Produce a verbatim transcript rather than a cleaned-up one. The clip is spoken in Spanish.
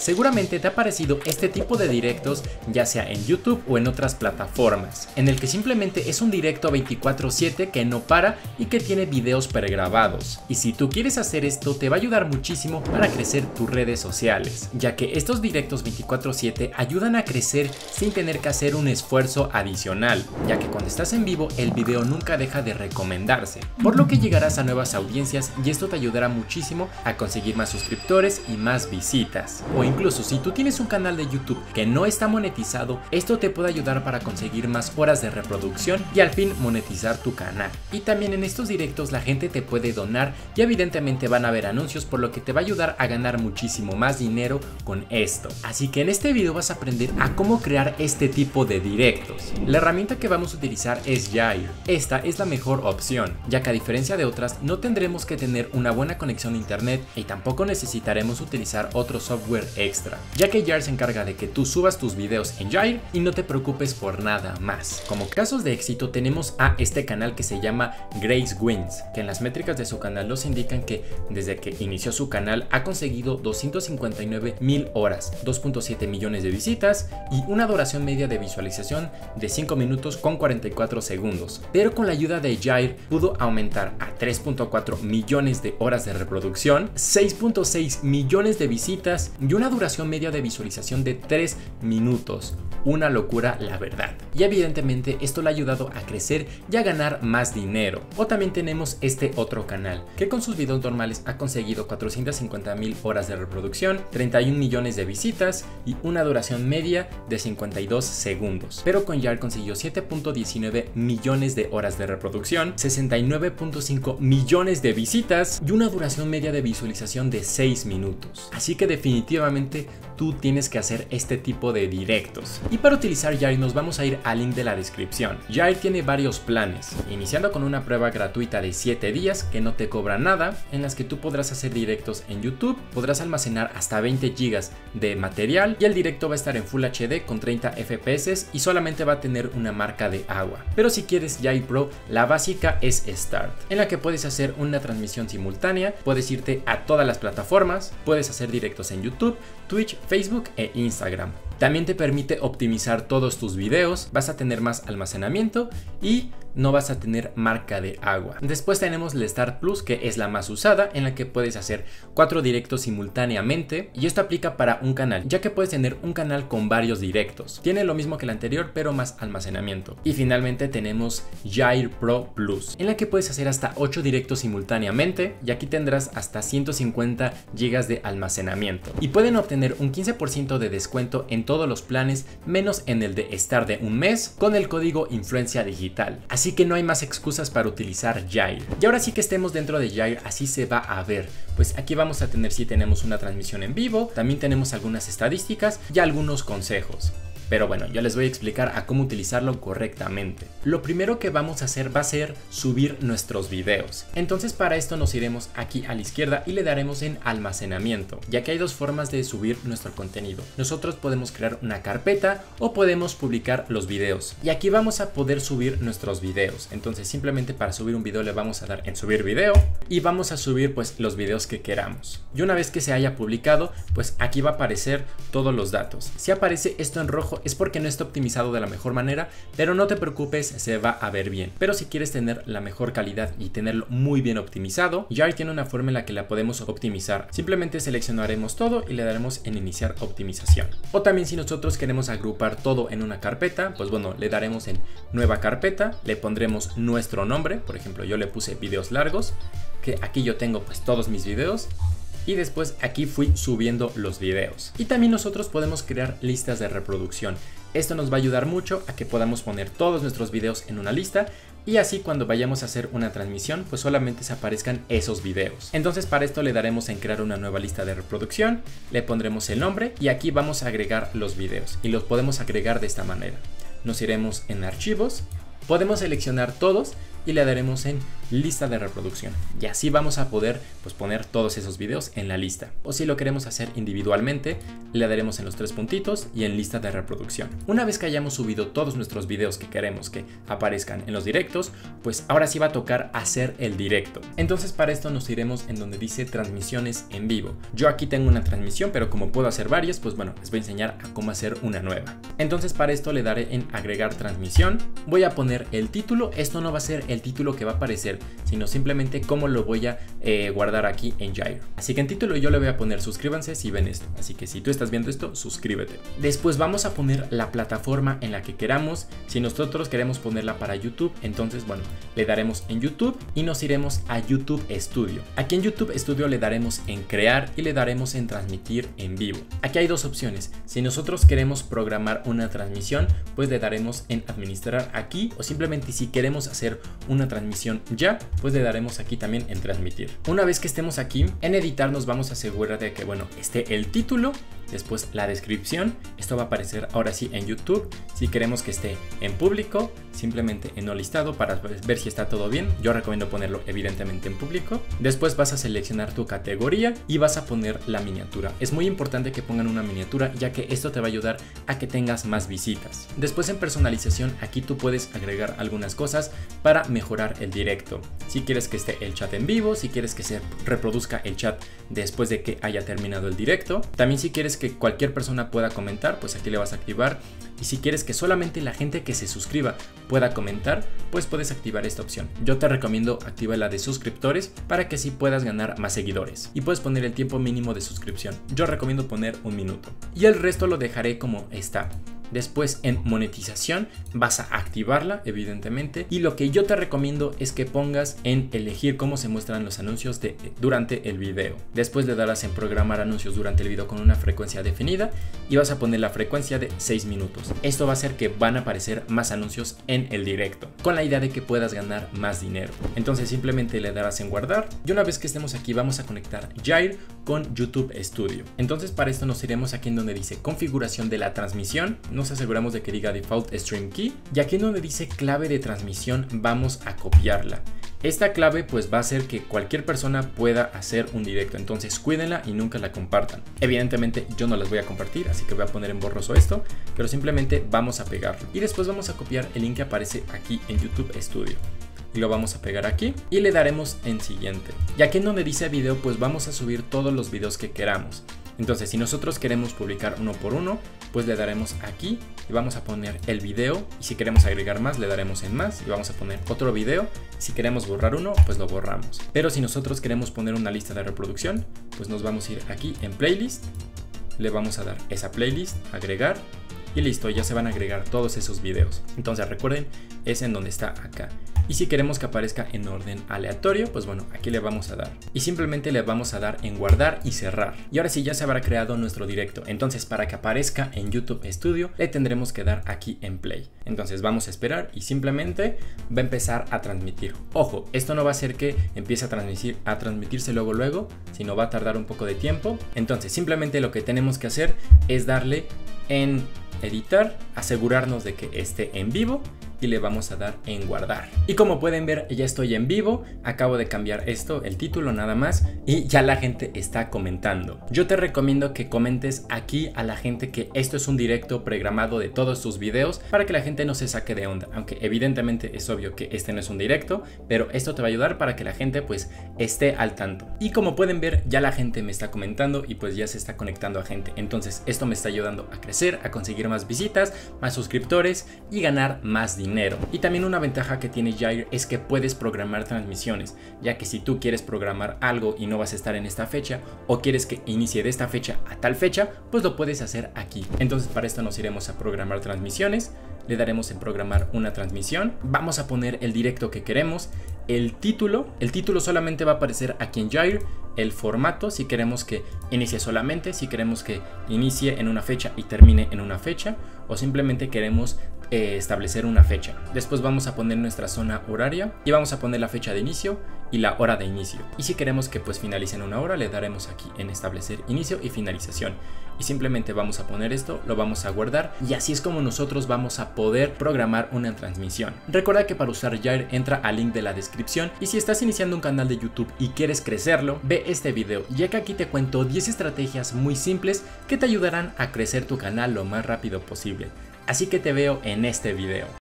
Seguramente te ha parecido este tipo de directos ya sea en YouTube o en otras plataformas, en el que simplemente es un directo veinticuatro siete que no para y que tiene videos pregrabados. Y si tú quieres hacer esto te va a ayudar muchísimo para crecer tus redes sociales, ya que estos directos veinticuatro siete ayudan a crecer sin tener que hacer un esfuerzo adicional, ya que cuando estás en vivo el video nunca deja de recomendarse, por lo que llegarás a nuevas audiencias y esto te ayudará muchísimo a conseguir más suscriptores y más visitas. O incluso si tú tienes un canal de YouTube que no está monetizado, esto te puede ayudar para conseguir más horas de reproducción y al fin monetizar tu canal. Y también en estos directos la gente te puede donar y evidentemente van a haber anuncios, por lo que te va a ayudar a ganar muchísimo más dinero con esto. Así que en este video vas a aprender a cómo crear este tipo de directos. La herramienta que vamos a utilizar es Jair. Esta es la mejor opción, ya que a diferencia de otras no tendremos que tener una buena conexión a internet y tampoco necesitaremos utilizar otro software extra, ya que Jair se encarga de que tú subas tus videos en Jair y no te preocupes por nada más. Como casos de éxito tenemos a este canal que se llama Grace Wins, que en las métricas de su canal nos indican que desde que inició su canal ha conseguido doscientas cincuenta y nueve mil horas, dos punto siete millones de visitas y una duración media de visualización de cinco minutos con cuarenta y cuatro segundos. Pero con la ayuda de Jair pudo aumentar a tres punto cuatro millones de horas de reproducción, seis punto seis millones de visitas y una duración media de visualización de tres minutos. Una locura, la verdad. Y evidentemente esto le ha ayudado a crecer y a ganar más dinero. O también tenemos este otro canal que con sus videos normales ha conseguido cuatrocientas cincuenta mil horas de reproducción, treinta y un millones de visitas y una duración media de cincuenta y dos segundos. Pero con Jair consiguió siete punto diecinueve millones de horas de reproducción, sesenta y nueve punto cinco millones de visitas y una duración media de visualización de seis minutos. Así que definitivamente tú tienes que hacer este tipo de directos. Y para utilizar Jair nos vamos a ir al link de la descripción. Jair tiene varios planes, iniciando con una prueba gratuita de siete días que no te cobra nada, en las que tú podrás hacer directos en YouTube, podrás almacenar hasta veinte gigas de material y el directo va a estar en Full H D con treinta F P S y solamente va a tener una marca de agua. Pero si quieres Jair Pro, la básica es Start, en la que puedes hacer una transmisión simultánea, puedes irte a todas las plataformas, puedes hacer directos en YouTube, Twitch, Facebook e Instagram. También te permite optimizar todos tus videos, vas a tener más almacenamiento y no vas a tener marca de agua. Después tenemos el Start Plus, que es la más usada, en la que puedes hacer cuatro directos simultáneamente y esto aplica para un canal, ya que puedes tener un canal con varios directos. Tiene lo mismo que el anterior, pero más almacenamiento. Y finalmente tenemos Jair Pro Plus, en la que puedes hacer hasta ocho directos simultáneamente y aquí tendrás hasta ciento cincuenta gigas de almacenamiento. Y pueden obtener un quince por ciento de descuento en todos los planes, menos en el de Start de un mes, con el código Influencia Digital. Así que no hay más excusas para utilizar Jair. Y ahora sí que estemos dentro de Jair, así se va a ver. Pues aquí vamos a tener, si tenemos una transmisión en vivo, también tenemos algunas estadísticas y algunos consejos. Pero bueno, yo les voy a explicar a cómo utilizarlo correctamente. Lo primero que vamos a hacer va a ser subir nuestros videos. Entonces para esto nos iremos aquí a la izquierda y le daremos en almacenamiento, ya que hay dos formas de subir nuestro contenido. Nosotros podemos crear una carpeta o podemos publicar los videos. Y aquí vamos a poder subir nuestros videos. Entonces simplemente para subir un video le vamos a dar en subir video y vamos a subir pues los videos que queramos. Y una vez que se haya publicado, pues aquí va a aparecer todos los datos. Si aparece esto en rojo es porque no está optimizado de la mejor manera, pero no te preocupes, se va a ver bien. Pero si quieres tener la mejor calidad y tenerlo muy bien optimizado, Jair tiene una forma en la que la podemos optimizar. Simplemente seleccionaremos todo y le daremos en iniciar optimización. O también si nosotros queremos agrupar todo en una carpeta, pues bueno, le daremos en nueva carpeta, le pondremos nuestro nombre, por ejemplo yo le puse videos largos, que aquí yo tengo pues todos mis videos. Y después aquí fui subiendo los videos. Y también nosotros podemos crear listas de reproducción. Esto nos va a ayudar mucho a que podamos poner todos nuestros videos en una lista y así cuando vayamos a hacer una transmisión pues solamente se aparezcan esos videos. Entonces para esto le daremos en crear una nueva lista de reproducción, le pondremos el nombre y aquí vamos a agregar los videos y los podemos agregar de esta manera. Nos iremos en archivos, podemos seleccionar todos y le daremos en lista de reproducción y así vamos a poder pues poner todos esos videos en la lista. O si lo queremos hacer individualmente, le daremos en los tres puntitos y en lista de reproducción. Una vez que hayamos subido todos nuestros videos que queremos que aparezcan en los directos, pues ahora sí va a tocar hacer el directo. Entonces para esto nos iremos en donde dice transmisiones en vivo. Yo aquí tengo una transmisión, pero como puedo hacer varias, pues bueno, les voy a enseñar a cómo hacer una nueva. Entonces para esto le daré en agregar transmisión. Voy a poner el título. Esto no va a ser el título que va a aparecer, sino simplemente cómo lo voy a eh, guardar aquí en Jair. Así que en título yo le voy a poner suscríbanse si ven esto. Así que si tú estás viendo esto, suscríbete. Después vamos a poner la plataforma en la que queramos. Si nosotros queremos ponerla para YouTube, entonces bueno, le daremos en YouTube y nos iremos a YouTube Studio. Aquí en YouTube Studio le daremos en crear y le daremos en transmitir en vivo. Aquí hay dos opciones. Si nosotros queremos programar una transmisión, pues le daremos en administrar aquí, o simplemente si queremos hacer una transmisión ya, pues le daremos aquí también en transmitir. Una vez que estemos aquí en editar, nos vamos a asegurar de que bueno, esté el título, después la descripción. Esto va a aparecer ahora sí en YouTube. Si queremos que esté en público, simplemente en no listado para ver si está todo bien. Yo recomiendo ponerlo evidentemente en público. Después vas a seleccionar tu categoría y vas a poner la miniatura. Es muy importante que pongan una miniatura, ya que esto te va a ayudar a que tengas más visitas. Después en personalización, aquí tú puedes agregar algunas cosas para mejorar el directo. Si quieres que esté el chat en vivo, si quieres que se reproduzca el chat después de que haya terminado el directo. También si quieres que cualquier persona pueda comentar, pues aquí le vas a activar. Y si quieres que solamente la gente que se suscriba pueda comentar, pues puedes activar esta opción. Yo te recomiendo activar la de suscriptores para que así puedas ganar más seguidores. Y puedes poner el tiempo mínimo de suscripción. Yo recomiendo poner un minuto. Y el resto lo dejaré como está. Después en monetización vas a activarla evidentemente, y lo que yo te recomiendo es que pongas en elegir cómo se muestran los anuncios de, durante el video. Después le darás en programar anuncios durante el video con una frecuencia definida y vas a poner la frecuencia de seis minutos. Esto va a hacer que van a aparecer más anuncios en el directo, con la idea de que puedas ganar más dinero. Entonces simplemente le darás en guardar y una vez que estemos aquí vamos a conectar Jair con YouTube Studio. Entonces para esto nos iremos aquí en donde dice configuración de la transmisión. Nos aseguramos de que diga Default Stream Key y aquí en donde dice clave de transmisión vamos a copiarla. Esta clave pues va a hacer que cualquier persona pueda hacer un directo, entonces cuídenla y nunca la compartan. Evidentemente yo no las voy a compartir, así que voy a poner en borroso esto, pero simplemente vamos a pegarlo y después vamos a copiar el link que aparece aquí en YouTube Studio. Y lo vamos a pegar aquí y le daremos en siguiente. Y aquí en donde dice video pues vamos a subir todos los videos que queramos. Entonces si nosotros queremos publicar uno por uno, pues le daremos aquí y vamos a poner el video, y si queremos agregar más le daremos en más y vamos a poner otro video. Si queremos borrar uno, pues lo borramos. Pero si nosotros queremos poner una lista de reproducción, pues nos vamos a ir aquí en playlist, le vamos a dar esa playlist, agregar y listo, ya se van a agregar todos esos videos. Entonces recuerden, es en donde está acá. Y si queremos que aparezca en orden aleatorio, pues bueno, aquí le vamos a dar. Y simplemente le vamos a dar en guardar y cerrar. Y ahora sí ya se habrá creado nuestro directo. Entonces para que aparezca en YouTube Studio, le tendremos que dar aquí en play. Entonces vamos a esperar y simplemente va a empezar a transmitir. Ojo, esto no va a hacer que empiece a, transmitir, a transmitirse luego luego, sino va a tardar un poco de tiempo. Entonces simplemente lo que tenemos que hacer es darle en editar, asegurarnos de que esté en vivo y le vamos a dar en guardar. Y como pueden ver, ya estoy en vivo, acabo de cambiar esto, el título nada más, y ya la gente está comentando. Yo te recomiendo que comentes aquí a la gente que esto es un directo programado de todos tus videos para que la gente no se saque de onda, aunque evidentemente es obvio que este no es un directo, pero esto te va a ayudar para que la gente pues esté al tanto. Y como pueden ver, ya la gente me está comentando y pues ya se está conectando a gente, entonces esto me está ayudando a crecer, a conseguir más visitas, más suscriptores y ganar más dinero. Y también una ventaja que tiene Jair es que puedes programar transmisiones, ya que si tú quieres programar algo y no vas a estar en esta fecha, o quieres que inicie de esta fecha a tal fecha, pues lo puedes hacer aquí. Entonces para esto nos iremos a programar transmisiones, le daremos en programar una transmisión, vamos a poner el directo que queremos, el título, el título solamente va a aparecer aquí en Jair, el formato, si queremos que inicie solamente, si queremos que inicie en una fecha y termine en una fecha, o simplemente queremos eh, establecer una fecha. Después vamos a poner nuestra zona horaria y vamos a poner la fecha de inicio y la hora de inicio. Y si queremos que pues finalice en una hora, le daremos aquí en establecer inicio y finalización. Y simplemente vamos a poner esto, lo vamos a guardar y así es como nosotros vamos a poder programar una transmisión. Recuerda que para usar Jair entra al link de la descripción y si estás iniciando un canal de YouTube y quieres crecerlo, ve este video, ya que aquí te cuento diez estrategias muy simples que te ayudarán a crecer tu canal lo más rápido posible. Así que te veo en este video.